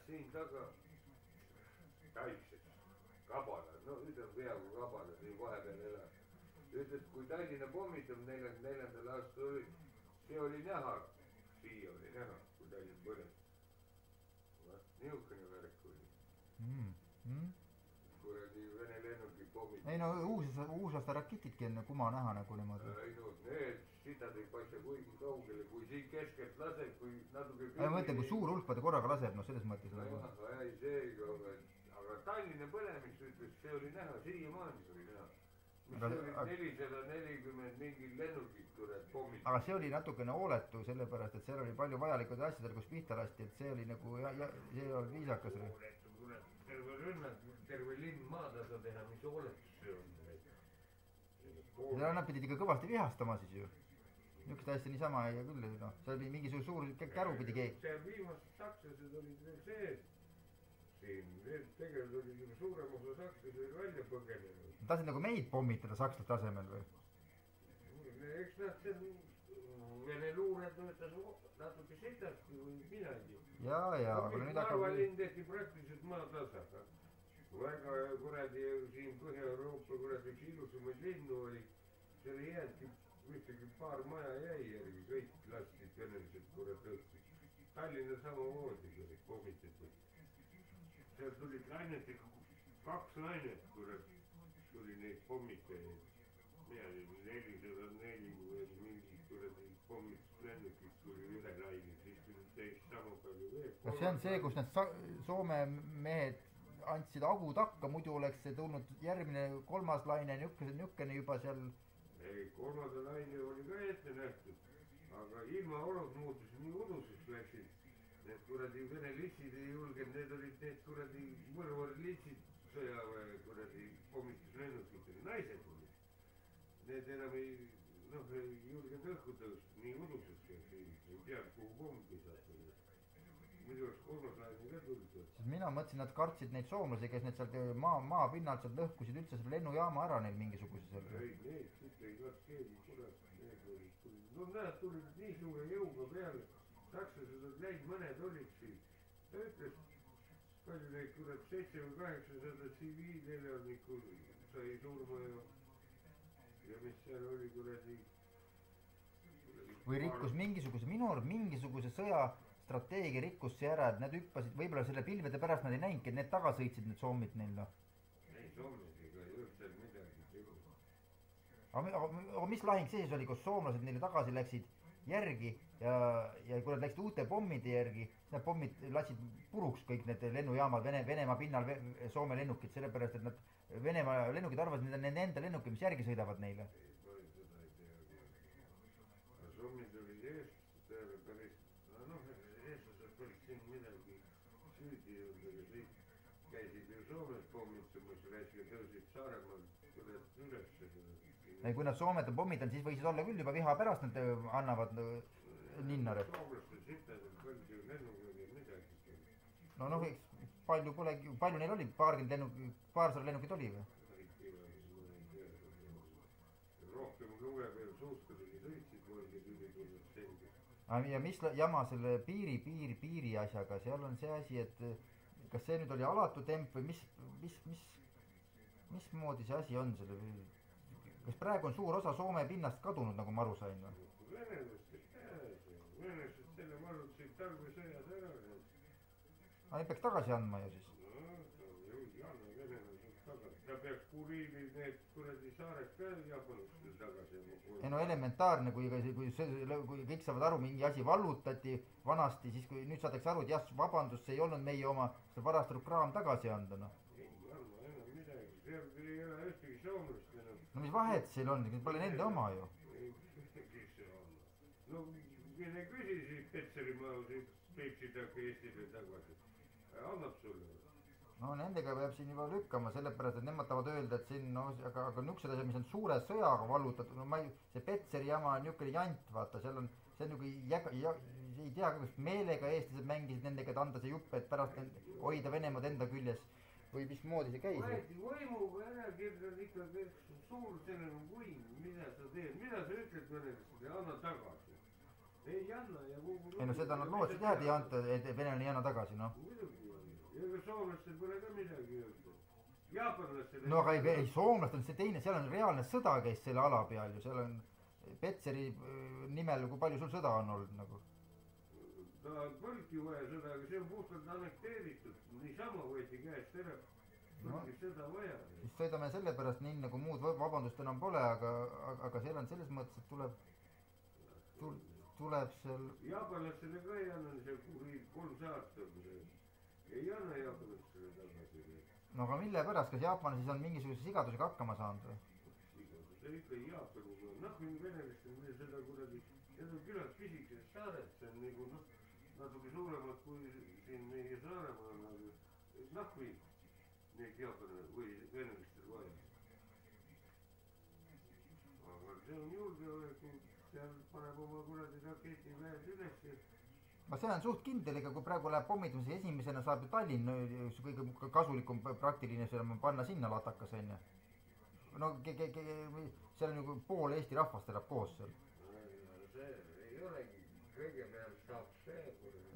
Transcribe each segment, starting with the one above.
siin taga väiksed kabalad, no ütleme peaaegu kabalad, siin vahepeal elab. Ütles, kui Tallinna pommitab 44. aastal oli, see oli näha, siia oli näha, kui Tallinn põles. Niisugune värk oli. Kuradi Vene lennuki pommitab. Ei no uusaasta raketidki on kuma näha nagu niimoodi. Ei no need sitad ei paista kuigi kaugele, kui siin keskelt laseb, kui natuke... Ma mõtlen, kui suur hulkpade korraga laseb, no selles mõttes. Ei, seega, aga Tallinna põlemist ütles, see oli näha, siiamaani oli näha. Mis oli 440 mingil lennukid tuleb pommid. Aga see oli natukene hooletu, sellepärast, et seal oli palju vajalikud asjadel, kus pihta lasti, et see oli nagu, see oli viisakas. Hooletu, kuule, terve rünnak, terve linn maatasa teha, mis hooletus see on? Nad pidid ikka kõvasti vihastama siis ju. Niisugust asja niisama ja küll, no. See oli mingi suur käru pidi keegi. See viimased sakslased olid veel sees. Siin tegelikult oli juba suurem osa sakslased välja põgenenud. Tahtsid nagu meid pommitada sakslaste asemel või? Eks nad see Vene luure töötas natuke sitasti või midagi. Jaa, aga nüüd hakkab... Narvalinn tehti praktiliselt maatasaga. Väga kuradi siin Põhja-Euroopa kuradi üks ilusamaid linnu oli. Seal ei jäädki ühtegi paar maja jäi järgi, kõik lastid venelised kurad õhtud. Tallinna samamoodi oli pommitatud. Seal tulid laineti, 2 lainet, kurat, tuli neid pommitajaid. Mina olin 404 või mingi kuradi pommituslennukid tuli üle laine, siis tuli teist sama palju veel. Kas see on see, kus need Soome mehed andsid agu takka, muidu oleks see tulnud järgmine 3. laine nükkene juba seal? Ei, 3. laine oli ka ette nähtud, aga ilmaolud muutus nii uduseks läksid. Need kuradi Vene litsid ei julgenud, need olid need kuradi mõrvar litsid sõjaväe kuradi pommituslennukid, naised olid. Need enam ei julgenud õhku tõusta, nii uduseks, ei tea, kuhu pomm pisata. Muidu oleks 3. laine ka tulnud. Mina mõtlesin, nad kartsid neid soomlasi, kes need sealt maa pinnalt sealt lõhkusid üldse selle lennujaama ära neil mingisuguse seal. Ei, need siit ei kaart keegi, kurat, need olid. No näed, tulid nii suure jõuga peale. Sakslased on läinud, mõned olid siin. Ta ütles, palju neid kurat 700 või 800 tsiviilelaniku sai surma ja mis seal oli kuradi... Või rikkus mingisuguse sõjastrateegia rikkus see ära, et nad hüppasid, võib-olla selle pilvede pärast nad ei näinudki, et need taga sõitsid need soomid neil. Ei, soomid ega ei olnud seal midagi. Aga mis lahing sees oli, kus soomlased neile tagasi läksid järgi ja kui nad läksid uute pommide järgi, need pommid lasid puruks kõik need lennujaamad Venemaa pinnal Soome lennukid, sellepärast et nad Venemaa lennukid arvasid, need on nende enda lennukid, mis järgi sõidavad neile. Ei, palju seda ei tea. Aga soomid olid eestlased peale päris, eestlased olid siin midagi süüdi olnud, aga kõik käisid ju Soomes pommitsumas, tõusid Saaremaal üles. Kui nad Soomete pommid on, siis võisid olla küll juba viha pärast, nad annavad linnare. Soomlastel sitadel palju lennukid midagi. No, palju neil oli? Paarsada lennukid oli või? Rohkem luge veel suuskadagi sõitsid, mõelgi tuli tulnud selge. Ja mis jama selle piiri asjaga, seal on see asi, et kas see nüüd oli alatu temp või mis moodi see asi on selle... Kas praegu on suur osa Soome pinnast kadunud, nagu ma aru sain või? Venelased selle marutasid talvesõjas ära. Aga peaks tagasi andma ju siis? Anna venelased tagasi. Ta peaks Kuriilil need kuradi saared ka Jaapanusse tagasi. Ei no elementaarne, kui kõik saavad aru, mingi asi vallutati vanasti, siis kui nüüd saadakse aru, et jah, vabandust, see ei olnud meie oma, seda varastatud kraam tagasi anda, noh. Ei anna enam midagi, seal ei ole ühtegi soomlast enam. No mis vahet seal on, pole nende oma ju. Kes see on? No, mine küsisi Petserimaa, Peipsi taga Eestile tagasi. Annab sulle. No nendega peab siin juba lükkama, sellepärast, et nemad tahavad öelda, et siin, no, aga niisugused asjad, mis on suure sõjaga vallutatud, no see Petseri jama on niisugune jant, vaata, see on ei tea, kuidas meelega eestlased mängisid nendega, et anda see jupp, et pärast hoida Venemaad enda küljes või mismoodi see käis? Võimuga ärakirjad ikkagi suur selline võim, mida sa teed, mida sa ütled venelastele ja anna tagasi. Ei anna ja... Ei no seda nad lootsid jah, et venelane ei anna tagasi, noh. Muidugi on. ega soomlastel pole ka midagi öelda. Jaapanlastel no aga ei, soomlastel on see teine, seal on reaalne sõda käis selle ala peal ju, seal on Petseri nimel, kui palju sul sõda on olnud nagu? ta polnudki vaja sõda, aga see on puhtalt annekteeritud, niisama võeti käest ära, polnudki sõda vaja. siis sõidame sellepärast nii nagu muud vabandust enam pole, aga seal on selles mõttes, et tuleb seal jaapanlastele ka ei anna seal 3 saart on see, ei anna jaapanlastele tagasi. no aga mille pärast, kas Jaapan siis on mingisuguse sigadusega hakkama saanud või? see ikka Jaapaniga, mingi venelastel meil seda kuradi, need on küllalt pisikesed saared, see on nagu natuke suuremad kui siin meie Saaremaal, aga neid Jaapani või venelastel vaja. aga see on julgeoleku, seal paneb oma kuradi raketiväed üles. no see on suht kindel, ega kui praegu läheb pommitamise esimesena saab ju Tallinn kõige kasulikum praktiline panna sinna latakas onju. no seal on ju pool Eesti rahvast elab koos seal. see ei olegi, kõigepealt saab see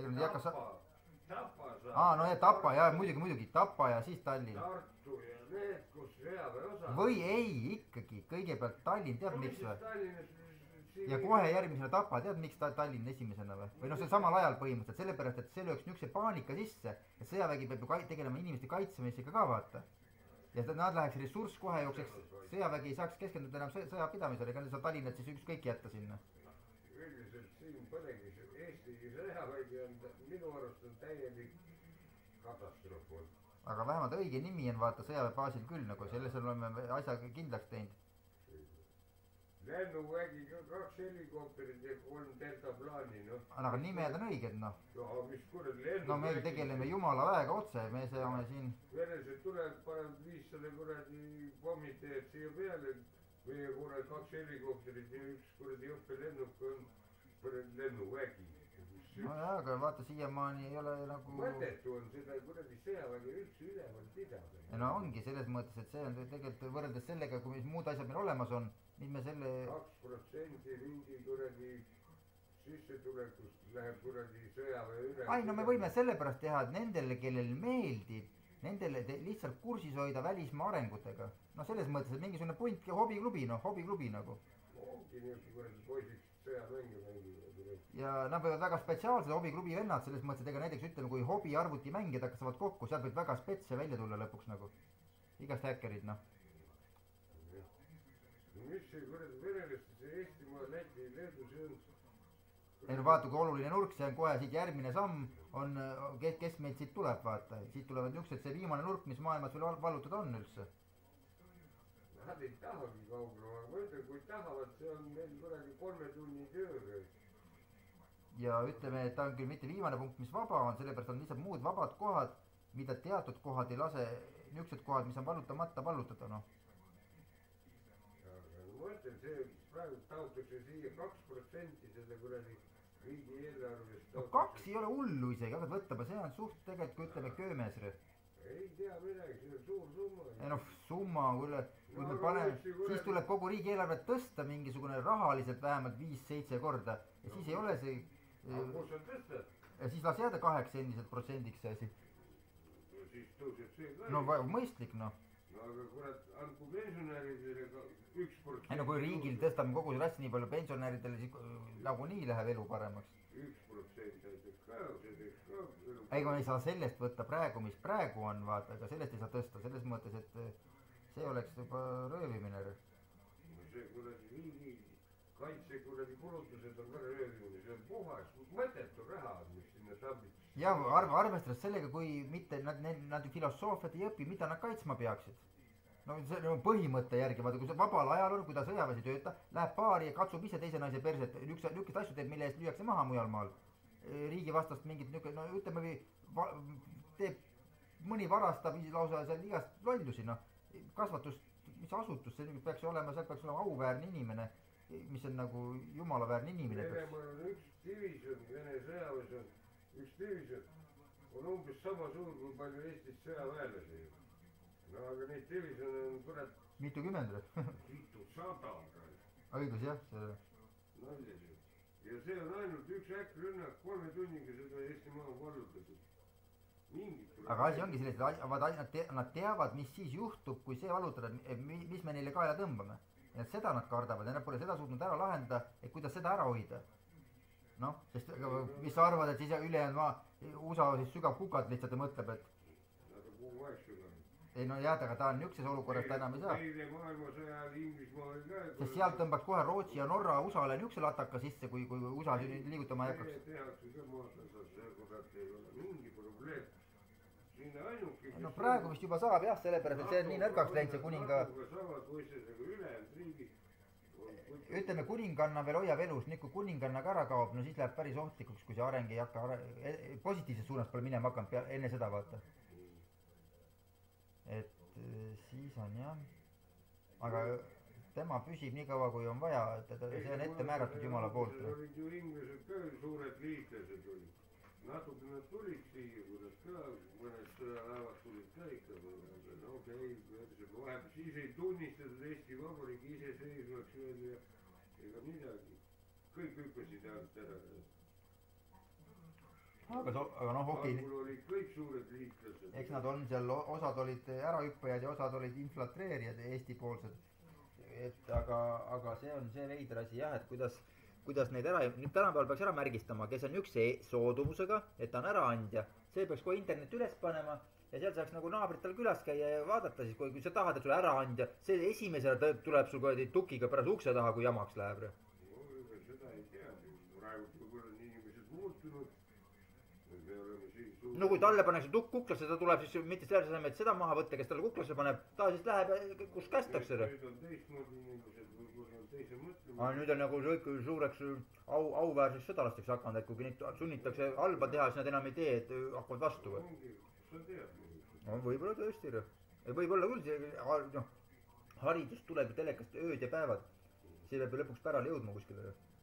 Tapa saab. no ja Tapa ja muidugi Tapa ja siis Tallinn. Tartu ja need, kus sõjaväe osa. või ei, ikkagi kõigepealt Tallinn, tead miks või? ja kohe järgmisena Tapa, tead miks Tallinn esimesena või no see samal ajal põhimõtteliselt, sellepärast et see lööks niisuguse paanika sisse, et sõjavägi peab ju tegelema inimeste kaitsemisega ka vaata. ja nad läheks ressurss kohe jookseks, sõjavägi ei saaks keskenduda enam sõjapidamisele, ega seda Tallinnat siis ükskõik jätta sinna. üldiselt siin polegi, Eesti sõjavägi on minu arust on täielik katastroof olnud. aga vähemalt õige nimi on vaata sõjaväebaasil küll nagu, selles oleme asja kindlaks teinud. lennuvägi, 2 helikopterit ja 3 deltaplaani, noh. aga nimed on õiged, noh. no mis kurat lennuvägi. no me tegeleme jumala väega otse, me seame siin. venelased tulevad, panevad 500 kuradi pommitajad siia peale, meie kuradi 2 helikopterit ja 1 kuradi õppelennuk on kuradi lennuvägi. nojah, aga vaata siiamaani ei ole nagu. mõttetu on seda kuradi sõjavägi üldse üleval pidada. no ongi selles mõttes, et see on tegelikult võrreldes sellega, kui mis muud asjad meil olemas on, mis me selle 2% riigi kuradi sissetulekust läheb kuradi sõjaväe üle. ai no me võime sellepärast teha, et nendele, kellel meeldib, nendele lihtsalt kursis hoida välismaa arengutega. no selles mõttes, et mingisugune punt hobiklubi, noh hobiklubi nagu. ongi niisugune kuradi poisid sõjamänge mängivad. ja nad võivad väga spetsiaalsed hobiklubi vennad selles mõttes, et ega näiteks ütleme, kui hobi arvutimängijad hakkavad kokku, sealt võib väga spetse välja tulla lõpuks nagu. igast häkkerid noh. mis see kuradi venelaste, see Eestimaa, Läti, Leedu, see on. ei no vaata, kui oluline nurk, see on kohe siit järgmine samm on, kes meilt siit tuleb, vaata, siit tulevad niisugused, see viimane nurk, mis maailmas veel vallutada on üldse. Nad ei tahagi kaugele, aga ma ütlen, kui tahavad, see on meil kuradi 3 tunni tööga. ja ütleme, et ta on küll mitte viimane punkt, mis vaba on, sellepärast on lihtsalt muud vabad kohad, mida teatud kohad ei lase, niisugused kohad, mis on vallutamata, vallutada noh. ma ütlen, see praegu taotakse siia 2% seda kuradi riigieelarvest. no 2 ei ole hullu isegi, hakkad võtma, see on suht tegelikult, kui ütleme köömesri. ei tea midagi, see on suur summa. ei noh, summa, kui me paneme, siis tuleb kogu riigieelarvet tõsta mingisugune rahaliselt vähemalt 5-7 korda ja siis ei ole see. aga kus sa tõstad? ja siis las jääda 8 endiselt protsendiks see asi. no siis tõuseb see ka. no mõistlik noh. no aga kurat, andku pensionäridele ka 1%. ei no kui riigil tõstame kogu see asja nii palju pensionäridele, siis nagunii läheb elu paremaks. 1% näiteks ka, see teeks ka elu. ei, ma ei saa sellest võtta praegu, mis praegu on, vaata, aga sellest ei saa tõsta, selles mõttes, et see oleks juba röövimine. no see kuradi riigi kaitse kuradi kulutused on ka röövimine, see on puhas, mõttetu raha, mis sinna tabib. ja arvestades sellega, kui mitte nad filosoofiat ei õpi, mida nad kaitsma peaksid. no see on põhimõtte järgi, vaata, kui see vabal ajal on, kui ta sõjaväes ei tööta, läheb baari ja katsub ise teise naise perset, niisuguseid asju teeb, mille eest lüüakse maha mujal maal. riigi vastast mingit niisugune, no ütleme, teeb, mõni varastab lausa seal igast lollusi, noh. kasvatus, mis asutus, see peaks olema, seal peaks olema auväärne inimene, mis on nagu jumalaväärne inimene. Venemaal on üks division, Vene sõjaväes on üks division, on umbes sama suur, kui palju Eestis sõjaväelasi. no aga neid divisjone on kurat. mitukümmend või? mitusada. õigus jah, see. nalja see. ja see on ainult üks äkkrünnak, 3 tunniga seda Eesti maa on vallutatud. mingit. aga asi ongi selles, et nad teavad, mis siis juhtub, kui see valutada, mis me neile kaela tõmbame. ja seda nad kardavad ja nad pole seda suutnud ära lahendada, et kuidas seda ära hoida. noh, sest mis sa arvad, et siis ülejäänud USA siis sügab kukalt lihtsalt ja mõtleb, et ei no jah, aga ta on niisuguses olukorras, ta enam ei saa. teine maailmasõja ajal Inglismaa oli ka. sest sealt tõmbaks kohe Rootsi ja Norra USA-le niisuguse lataka sisse, kui USA liigutama ei hakkaks. tehakse ka maatasas, sellepärast ei ole mingi probleem. siin ainuke. no praegu vist juba saab jah, sellepärast, et see on nii nõrgaks läinud, see kuninga. ütleme, kuninganna veel hoiab elus, nüüd kui kuninganna ka ära kaob, no siis läheb päris ohtlikuks, kui see areng ei hakka, positiivses suunas pole minema hakanud enne seda, vaata. et siis on jah, aga tema püsib nii kaua, kui on vaja, et see on ette määratud Jumala poolt. olid ju inglased ka suured liitlased olid. natuke nad tulid siia, kui nad ka mõned sõjalaevad tulid ka ikka. no okei, vahepeal siis ei tunnistatud Eesti Vabariigi iseseisvaks veel ja ega midagi. kõik hüppasid alt ära. aga noh, okei. olid kõik suured liitlased. eks nad on seal, osad olid ärahüppajad ja osad olid infiltreerijad Eesti-poolsed. et aga see on see veider asi jah, et kuidas neid ära, nüüd tänapäeval peaks ära märgistama, kes on niisuguse soodumusega, et ta on äraandja, see peaks kohe internet üles panema ja seal saaks nagu naabritel külas käia ja vaadata siis, kui sa tahad, et sulle äraandja, see esimesena tuleb sul kohe tukiga pärast ukse taha, kui jamaks läheb. no seda ei tea, praegu võib-olla on inimesed muutunud. no kui talle pannakse tukk kuklasse, ta tuleb siis mitte selle asemel, et seda maha võtta, kes talle kuklasse paneb, ta siis läheb, kus kästakse. nüüd on teistmoodi inimesed, võib-olla on teise mõtlema. nüüd on nagu suureks auväärseks sõdalasteks hakanud, et kui neid sunnitakse halba teha, siis nad enam ei tee, et hakkavad vastu. sa tead. no võib-olla tõesti, võib-olla küll, noh, haridus tuleb ju telekast ööd ja päevad, see peab ju lõpuks pärale jõudma kuskile.